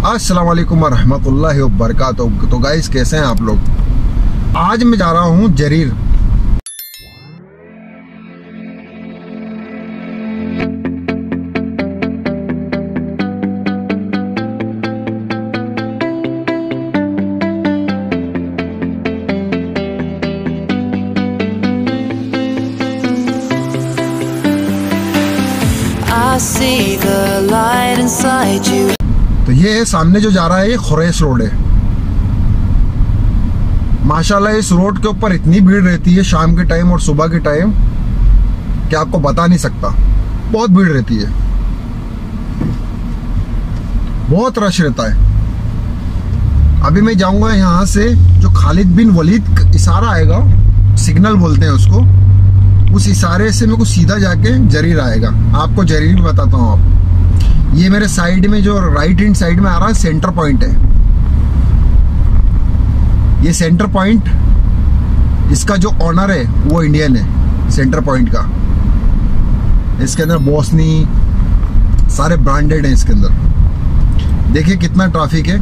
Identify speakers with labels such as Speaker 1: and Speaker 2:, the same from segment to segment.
Speaker 1: अस्सलाम वालेकुम रहमतुल्लाहि व बरकातुहू। तो गाइस कैसे हैं आप लोग। आज मैं जा रहा हूँ जरीर। तो ये सामने जो जा रहा है ये खुरैस रोड है। माशाल्लाह इस रोड के ऊपर इतनी भीड़ रहती है शाम के टाइम और सुबह के टाइम कि आपको बता नहीं सकता। बहुत भीड़ रहती है, बहुत रश रहता है। अभी मैं जाऊंगा यहाँ से जो खालिद बिन वलीद इशारा आएगा, सिग्नल बोलते हैं उसको, उस इशारे से मेरे को सीधा जाके जरीर आएगा। आपको जरीर भी बताता हूँ। आप ये मेरे साइड में जो राइट हैंड साइड में आ रहा है सेंटर पॉइंट है। ये सेंटर पॉइंट, इसका जो ऑनर है वो इंडियन है। सेंटर पॉइंट का इसके अंदर बोसनी सारे ब्रांडेड है। इसके अंदर देखिए कितना ट्रैफिक है।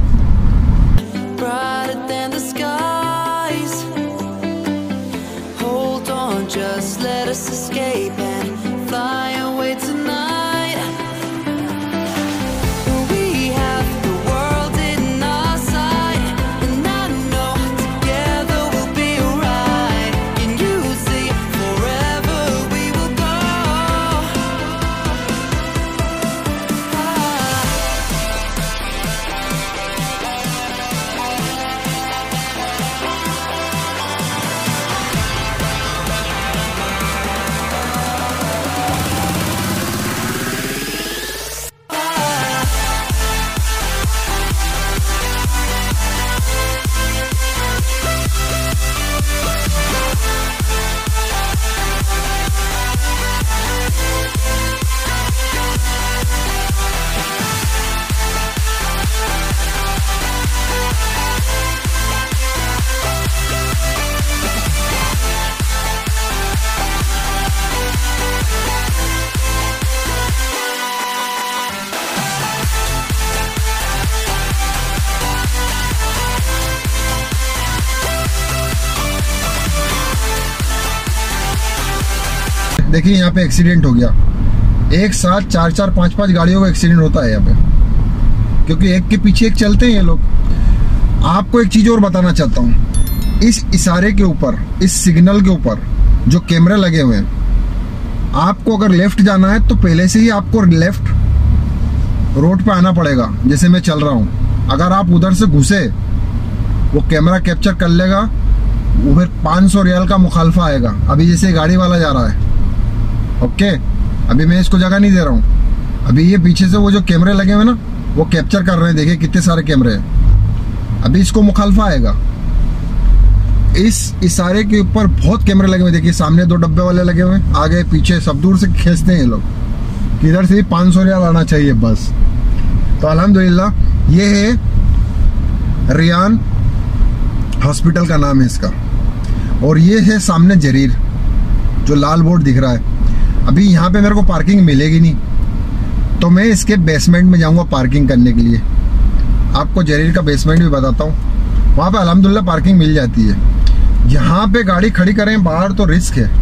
Speaker 2: Just let us escape and fly away tonight. We have the world in our sight, and I know together we'll be alright. Can you see forever we will go?
Speaker 1: देखिए यहाँ पे accident हो गया। एक साथ 4-4, 5-5 गाड़ियों का एक्सीडेंट होता है यहाँ पे, क्योंकि एक के पीछे एक चलते हैं ये लोग। आपको एक चीज और बताना चाहता हूँ। इस इशारे के ऊपर, इस सिग्नल के ऊपर जो कैमरे लगे हुए हैं, आपको अगर लेफ्ट जाना है तो पहले से ही आपको लेफ्ट रोड पे आना पड़ेगा। जैसे मैं चल रहा हूँ, अगर आप उधर से घुसे वो कैमरा कैप्चर कर लेगा, वो फिर 500 रियाल का मुखालफा आएगा। अभी जैसे गाड़ी वाला जा रहा है, ओके, अभी मैं इसको जगह नहीं दे रहा हूँ। अभी ये पीछे से वो जो कैमरे लगे हुए ना वो कैप्चर कर रहे हैं। देखिए कितने सारे कैमरे हैं। अभी इसको मुखालफा आएगा। इस इशारे के ऊपर बहुत कैमरे लगे हुए। देखिए सामने 2 डब्बे वाले लगे हुए हैं, आगे पीछे सब दूर से खींचते हैं ये लोग। किधर से 500 रियाल आना चाहिए बस। तो अल्हम्दुलिल्लाह ये है रियान हॉस्पिटल का नाम है इसका। और ये है सामने जरीर जो लाल बोर्ड दिख रहा है। अभी यहाँ पे मेरे को पार्किंग मिलेगी नहीं, तो मैं इसके बेसमेंट में जाऊंगा पार्किंग करने के लिए। आपको जरीर का बेसमेंट भी बताता हूँ। वहाँ पे अल्हम्दुलिल्लाह पार्किंग मिल जाती है। यहाँ पे गाड़ी खड़ी करें बाहर तो रिस्क है,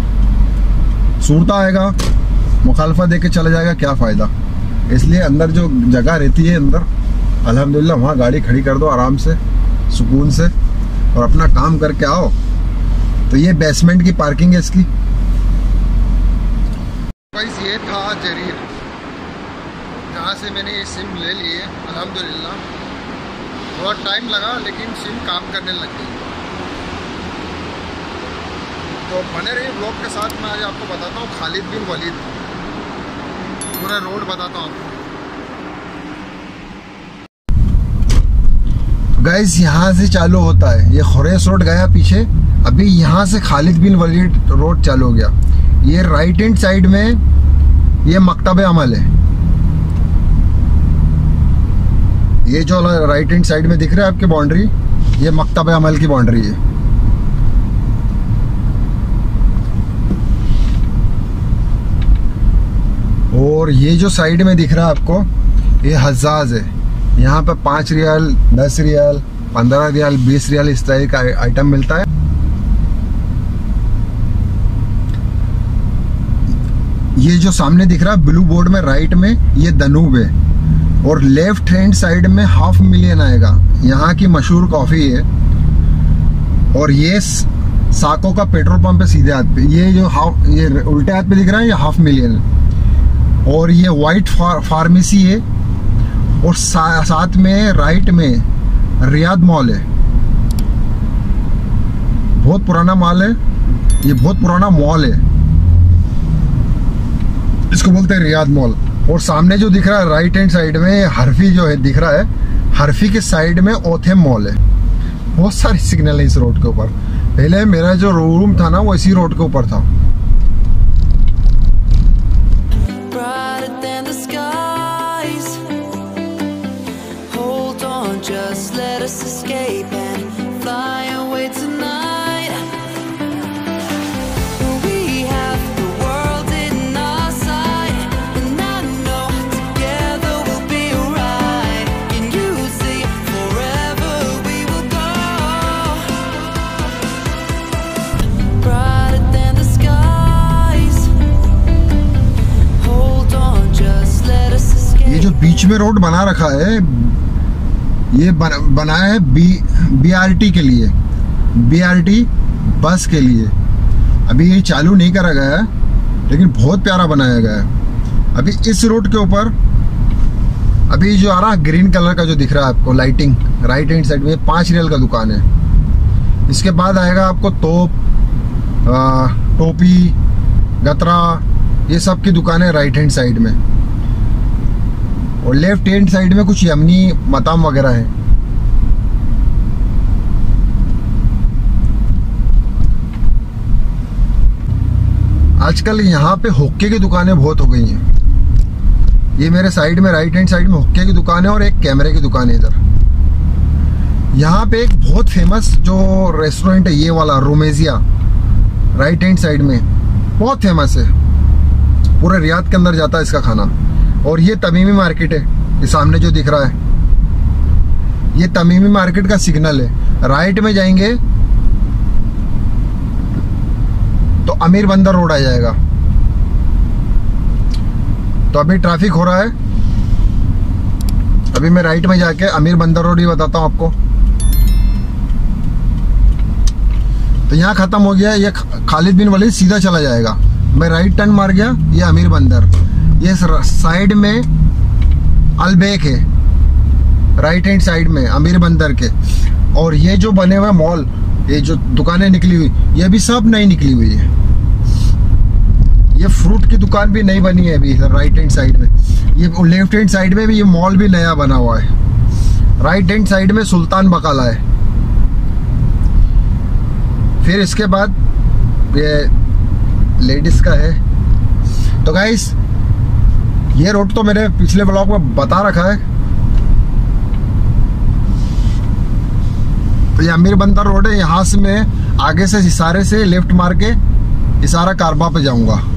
Speaker 1: सूरता आएगा, मुखालफा दे के चला जाएगा, क्या फ़ायदा। इसलिए अंदर जो जगह रहती है अंदर, अल्हम्दुलिल्लाह वहाँ गाड़ी खड़ी कर दो आराम से, सुकून से, और अपना काम करके आओ। तो ये बेसमेंट की पार्किंग है इसकी। गाइस ये था जरीर, जहाँ से मैंने ये सिम ले ली है। अल्हम्दुलिल्लाह थोड़ा टाइम लगा लेकिन सिम काम करने लग गई। तो बने रहिए ब्लॉग के साथ। मैं आज आपको बताता हूँ खालिद बिन वलीद, पूरा रोड बताता हूँ आपको। गाइस यहाँ से चालू होता है, ये खुरैस रोड गया पीछे, अभी यहाँ से खालिद बिन वलीद रोड चालू हो गया। ये राइट हैंड साइड में ये मकतब अमल है। ये जो राइट हैंड साइड में दिख रहा है आपके बाउंड्री, ये मकतब अमल की बाउंड्री है। और ये जो साइड में दिख रहा है आपको, ये हज्जाज है। यहाँ पे 5 रियाल, 10 रियाल, 15 रियाल, 20 रियाल इस तरह का आइटम मिलता है। ये जो सामने दिख रहा है ब्लू बोर्ड में राइट में, ये दनूब है, और लेफ्ट हैंड साइड में 500,000 आएगा। यहाँ की मशहूर कॉफी है। और ये साको का पेट्रोल पंप है सीधे हाथ पे। ये जो ये उल्टे हाथ पे दिख रहा है, ये 500,000। और ये वाइट फार्मेसी है, और साथ में राइट में रियाद मॉल है। बहुत पुराना मॉल है ये, बहुत पुराना मॉल है, इसको बोलते हैं रियाद मॉल। और सामने जो दिख रहा है राइट हैंड साइड में हरफी जो है दिख रहा है, हरफी के साइड में ओथेम मॉल है। बहुत सारे सिग्नल है इस रोड के ऊपर। पहले मेरा जो रूम था ना वो इसी रोड के ऊपर था।
Speaker 2: brighter than the skies. Hold on, just let us escape and fly away tonight. We have the world in our sight, and I know together we'll be right. Can you see forever we will go? Brighter than the skies. Hold on, just let us escape.
Speaker 1: ये जो बीच में road बना रखा है, ये बनाया है BRT के लिए, BRT बस के लिए। अभी ये चालू नहीं करा गया है, लेकिन बहुत प्यारा बनाया गया है। अभी इस रोड के ऊपर अभी जो आ रहा है ग्रीन कलर का जो दिख रहा है आपको लाइटिंग, राइट हैंड साइड में 5 रियल का दुकान है। इसके बाद आएगा आपको तोप, टोपी, गतरा, ये सब की दुकानें राइट हैंड साइड में। और लेफ्ट हैंड साइड में कुछ यमनी मताम वगैरह है। आजकल यहाँ पे हुक्के की दुकानें बहुत हो गई हैं। ये मेरे साइड में राइट हैंड साइड में हुक्के की दुकान है, और एक कैमरे की दुकान है इधर। यहाँ पे एक बहुत फेमस जो रेस्टोरेंट है, ये वाला रोमेजिया, राइट हैंड साइड में, बहुत फेमस है। पूरे रियाद के अंदर जाता है इसका खाना। और ये तमीमी मार्केट है, ये सामने जो दिख रहा है, ये तमीमी मार्केट का सिग्नल है। राइट में जाएंगे तो अमीर बंदर रोड आ जाएगा। तो अभी ट्रैफिक हो रहा है, अभी मैं राइट में जाके अमीर बंदर रोड ही बताता हूँ आपको। तो यहाँ खत्म हो गया, ये खालिद बिन वलीद सीधा चला जाएगा। मैं राइट टर्न मार गया, ये अमीर बंदर। ये साइड में अलबेक है, राइट हैंड साइड में अमीर बंदर के। और ये जो बने हुए मॉल, ये जो दुकानें निकली हुई, ये भी सब नई निकली हुई है। ये फ्रूट की दुकान भी नई बनी है अभी राइट हैंड साइड में। ये लेफ्ट हैंड साइड में भी ये मॉल भी नया बना हुआ है। राइट हैंड साइड में सुल्तान बकाला है। फिर इसके बाद ये लेडीज का है। तो गाइस, ये रोड तो मैंने पिछले ब्लॉग में बता रखा है। तो ये अमीर बंदर रोड है। यहाँ से मैं आगे से इशारे से लेफ्ट मार के इशारा कारबा पे जाऊंगा।